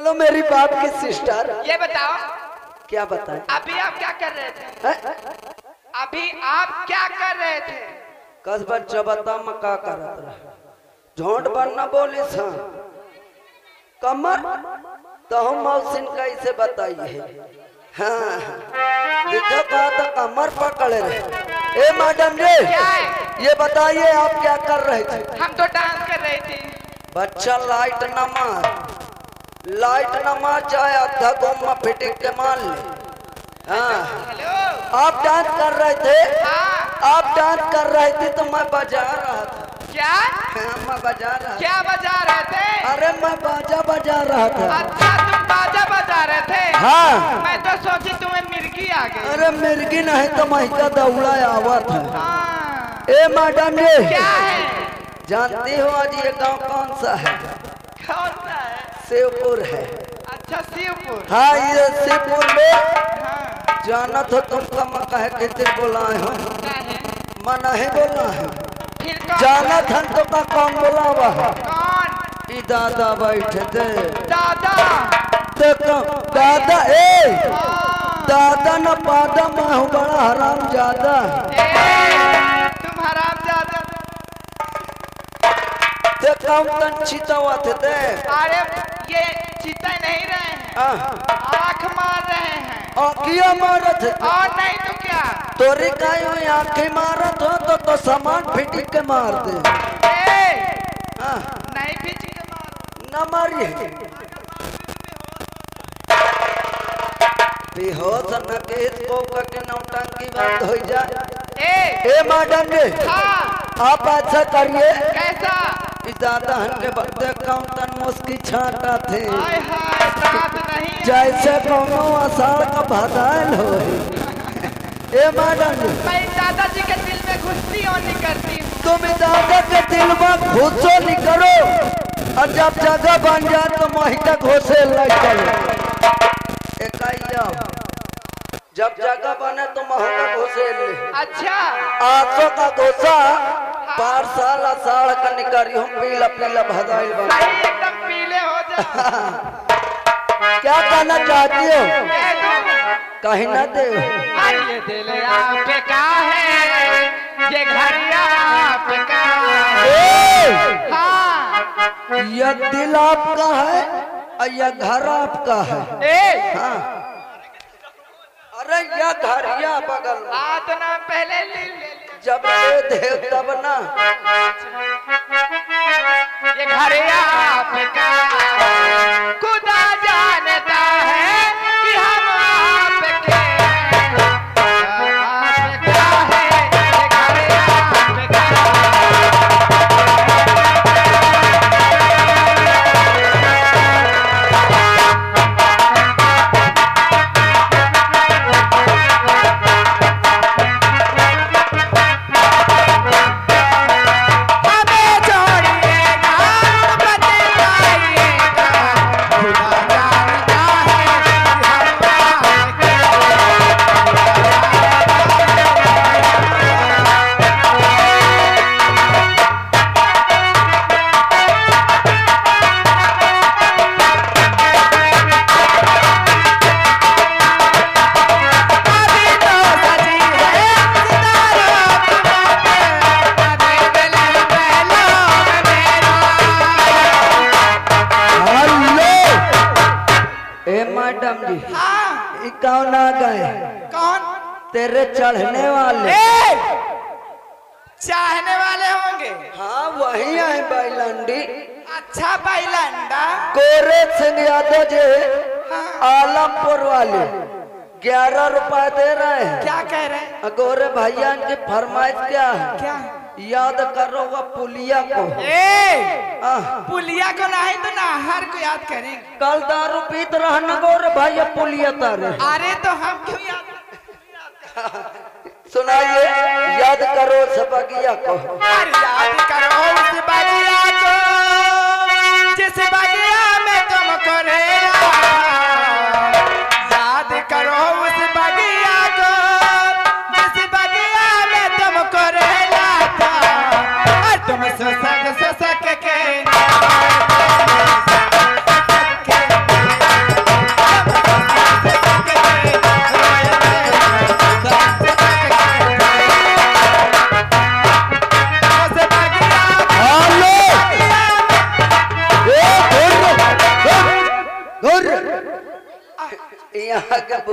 बोलो मेरी बाप की सिस्टर। ये बताओ क्या बताए? अभी आप क्या कर रहे थे? अभी आप क्या कर रहे थे? कस बच्चा बता मैं का करत रहा? झोंट बनना बोली सा कमर तो हम मौसिन कैसे बताइए? हाँ देखो का तो कमर पकड़े रहे। ए मैडम जी क्या है? ये बताइए आप क्या कर रहे थे? हम तो डांस कर रहे थे। बच्चा लाइट न मार चाहे आधा गोम में फिटिंग के मार ले। हाँ हेलो आप डांस कर रहे थे? हाँ आप डांस कर रहे थे तो मैं बजा रहा था। क्या? हाँ, मैं बजा रहा था। क्या बजा रहे थे? अरे मैं बाजा बजा रहा था। अच्छा तुम बाजा बजा रहे थे? हाँ मैं तो सोची तुम्हें मिर्गी आ गई। अरे मिर्गी नहीं तो महिका दौड़ा आवत है। हाँ ए मैडम जी क्या है? जानती हो आज ये गांव कौन सा है? कौन सा है? शिवपुर है। अच्छा शिवपुर। हाँ ये शिवपुर में हाँ जाना तो तुमका मैं कहे कितने बोलाए हो? क्या है? मैं नहीं बोला है। फिर कौन? जाना था तो का कौन बोलावा है? कौन? ई दादा बैठे थे। दादा। देखो दादा ए हाँ। दादा न पादा मैं हूँ बड़ा हराम ज्यादा। तुम हराम ज्यादा। देखो तन चितवा थे। अरे ये चीता नहीं रहे हैं, आँख मार रहे हैं। आँखिया मारत है। और नहीं तो क्या? तोरी काई हुई आँखें मारत हो तो सामान फिटिंग के मार दे। हाँ नहीं खींच के मारो। न मारिए बेहोश न के इसको के नौटंकी बंद हो जाए। ए मैडम जी हाँ आप ऐसा करिए कैसा? इस दादा हन के बर्थडे काउंटर मुस्की छाटा थे हाय हाय दांत नहीं। जैसे कोनो आषाढ़ का भदाल हो। ए मैडम जी मैं दादाजी के दिल में घुसती और नहीं करती हूँ। तुम दादा के दिल में घुसो नहीं करो और जब जगह बन जाए तो महिका घोसे लग चलो। इकाइया जब जगह बने तो महका घोसे ले। अच्छा 800 का घोसा पार साल आषाढ़ का निकरी हम पीला पीला भदाइल बन। सही एकदम पीले हो जाओ। क्या कहना चाहती हो? कह दो। कहीं ना दे। ये दिल आपका है, ये घर आपका है। हाँ यह दिल आपका है और यह घर आपका है। हाँ अरे यह घर या बगल में तो ना पहले ले जब ले दे तब ना। ये घर आपका खुदा जानता है कि हम आपके आपका है। ये घर आपका कौन आ गए? कौन? तेरे चढ़ने वाले। चाहने वाले होंगे। हाँ वही है बैलंडी। अच्छा बैलंडा गोरे सिंह यादव जी आलमपुर वाले 11 रुपए दे रहे हैं। क्या कह रहे हैं? गोरे भैया की फरमाइश क्या है? क्या? याद करो वह पुलिया को। पुलिया को नहीं तो नाहर को याद करेंगे। कल दारू पीत रहना गोरे भैया पुलिया तारे। अरे तो हम क्यों याद? सुनाइए याद करो सबगिया को। अरे याद करो उस बगिया को जिस बगिया में तुमको रे याद करो उस बगिया को जिस बगिया में तुमको रहला था और तुम ससक के धुर यहाँ के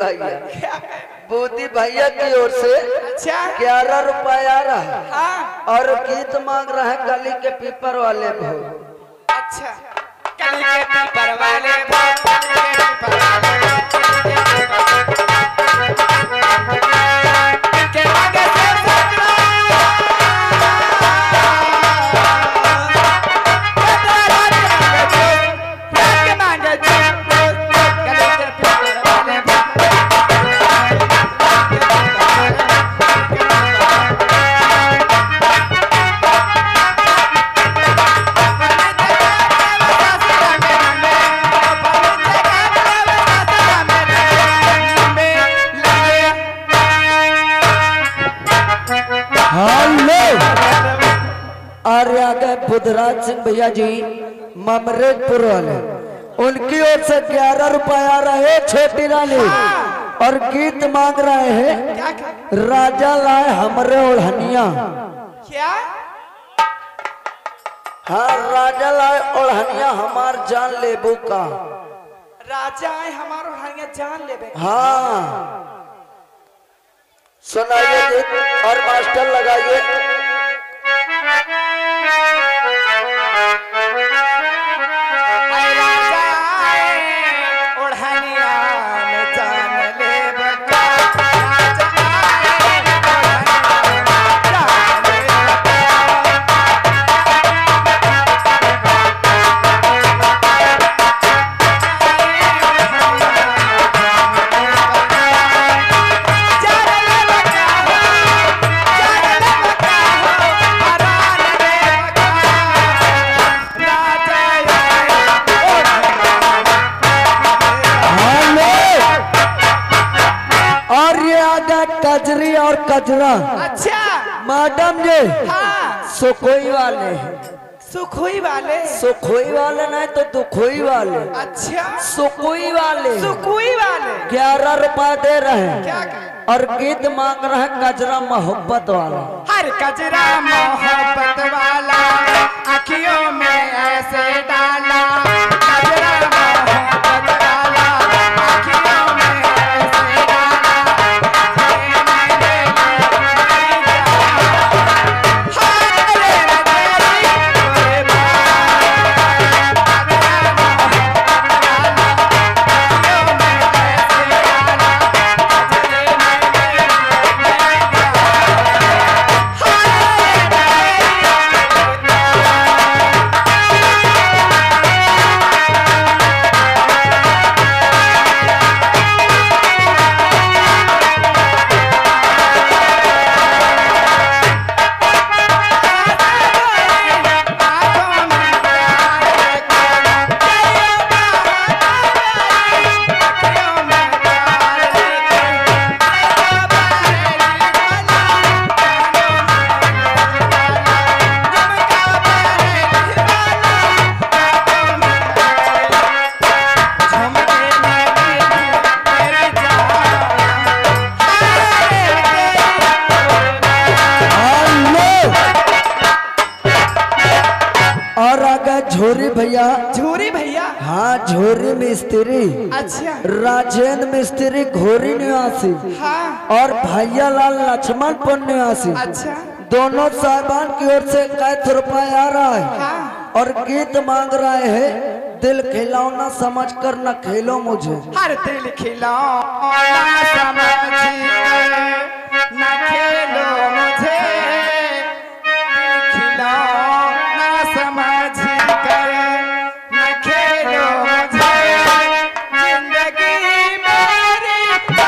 बूदी भैया की ओर से अच्छा 11 रुपया आ रहा है हाँ और गीत मांग रहा है गली के पीपर वाले भोग। अच्छा कली के पीपर वाले भोग, कली के पीपर वाले के मांगे से सकरा के मांगे कली के पीपर वाले अरे आगे बुधराज सिंह भैया जी ममरेजपुर वाले उनकी ओर से 11 रुपया आ रहे छोटी रानी और गीत मांग रहे हैं राजा लाए हमरे ओढ़निया। क्या हाँ राजा लाए ओढ़निया हमार जान लेबू का। राजा है हमारो हंगे जान लेबे। हाँ सुनाइए गीत और मास्टर लगाइए। कजरी और कजरा अच्छा मैडम जी हाँ सुखोई वाले सुखोई वाले नहीं तो दुखोई वाले। अच्छा सुखोई वाले 11 रुपया दे रहे हैं क्या और गीत मांग रहे हैं कजरा मोहब्बत वाला। हर कजरा मोहब्बत वाला आँखियों में ऐसे डाला कजरा मोहब्बत वाला आँखियों में ऐसे डाला झूरी भैया हाँ झोरी मिस्त्री अच्छा राजेंद्र मिस्त्री घोरी निवासी हाँ और भैया लाल लक्ष्मणपुर निवासी अच्छा दोनों साहबान की ओर से 1 रुपया आ रहा है हाँ और गीत मांग रहे हैं दिल खिलौना समझ कर न खेलो मुझे। हर दिल खिलौना समझिए न खेलो मुझे दिल खिलौना समझ कर न खेलो मुझे जिंदगी मेरी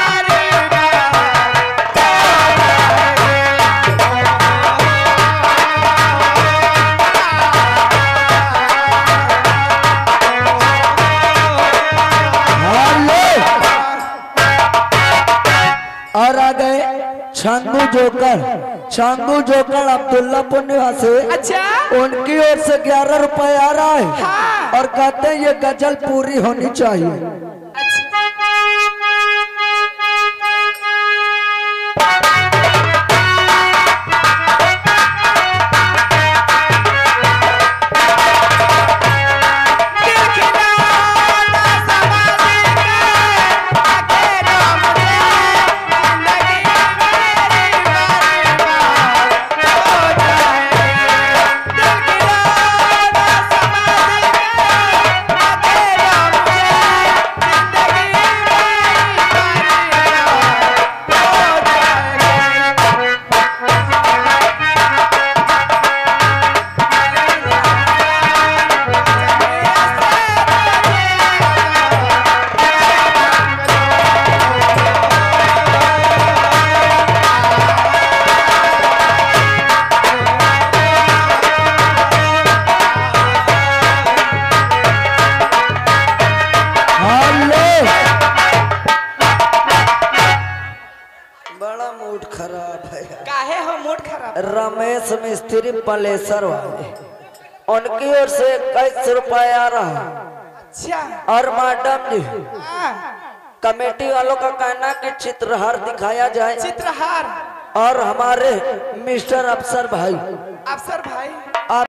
और आ गए छांगू जोकर अब्दुल्लापुर निवासी अच्छा उनकी ओर से 11 रुपए आ रहा है हाँ। और कहते हैं ये गजल पूरी होनी चाहिए। दिल खिलौना बड़ा मूड खराब है। काहे हो मूड खराब? रमेश मिस्त्री पलेसर वाले, उनकी ओर से 21 रुपया आ रहा। अच्छा। और मैडम जी हाँ, कमेटी वालों का कहना कि चित्रहार दिखाया जाए, चित्रहार। और हमारे मिस्टर अफसर भाई अफसर भाई